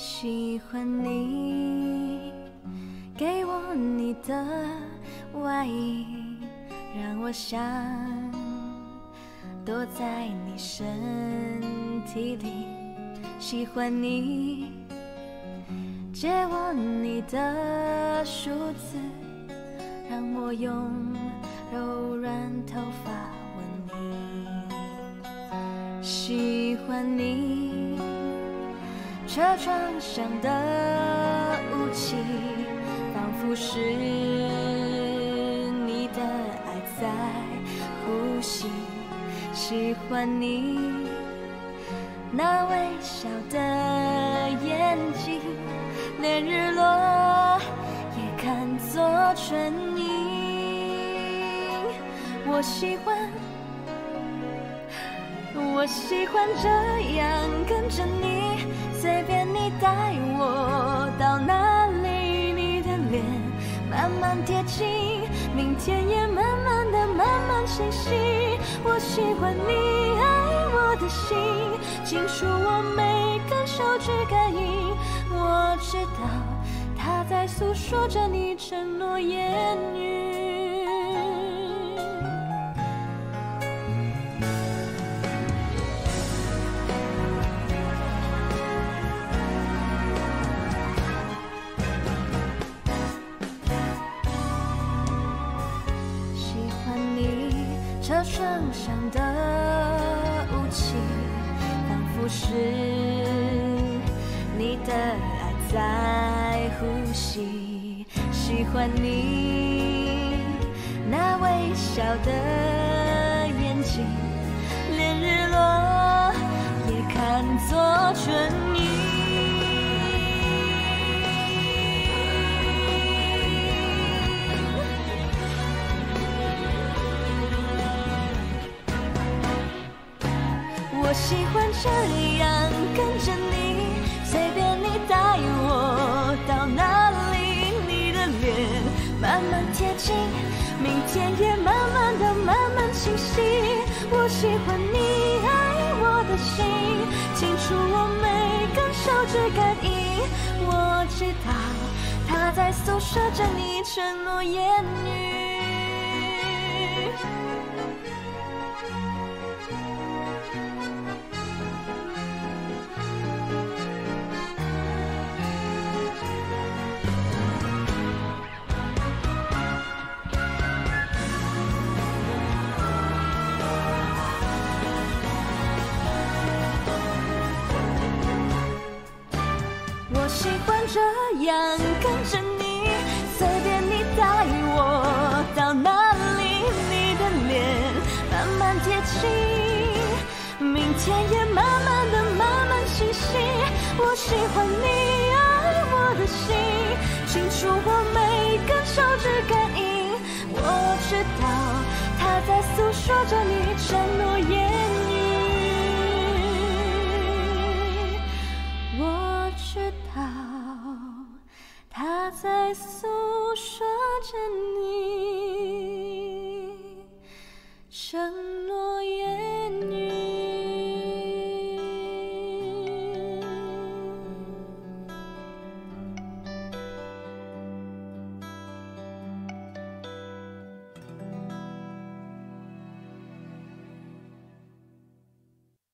喜欢你，给我你的外衣，让我想躲在你身体里。喜欢你，借我你的梳子，让我用柔软头发吻你。喜欢你，车窗上的雾气，仿佛是你的爱在呼吸。喜欢你那微笑的眼睛，连日落也看作春影。我喜欢这样跟着你，随便你带我到哪里，你的脸慢慢贴近，明天也慢慢清晰。我喜欢你爱我的心，清楚我每根手指感应，我知道它在诉说着你承诺言语。车窗上的雾气，仿佛是你的爱在呼吸。喜欢你那微笑的眼睛，连日落也看作春影。我喜欢这样跟着你，随便你带我到哪里，你的脸慢慢贴近，明天也慢慢清晰。我喜欢你爱我的心，清楚我每根手指感应，我知道它在诉说着你承诺言语。我喜欢这样跟着你，随便你带我到哪里，你的脸慢慢贴近，明天也慢慢清晰。我喜欢你爱我的心，清楚我每根手指感应，我知道它在诉说着你承诺言语。